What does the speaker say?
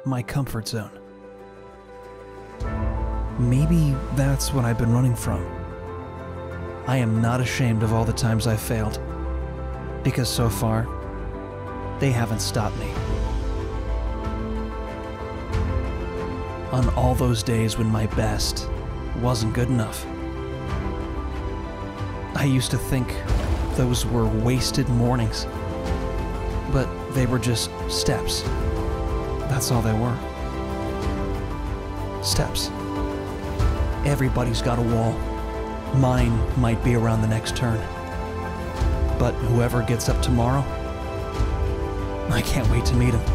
my comfort zone. Maybe that's what I've been running from. I am not ashamed of all the times I've failed, because so far, they haven't stopped me. On all those days when my best wasn't good enough, I used to think those were wasted mornings, but they were just steps. That's all they were. Steps. Everybody's got a wall. Mine might be around the next turn. But whoever gets up tomorrow, I can't wait to meet him.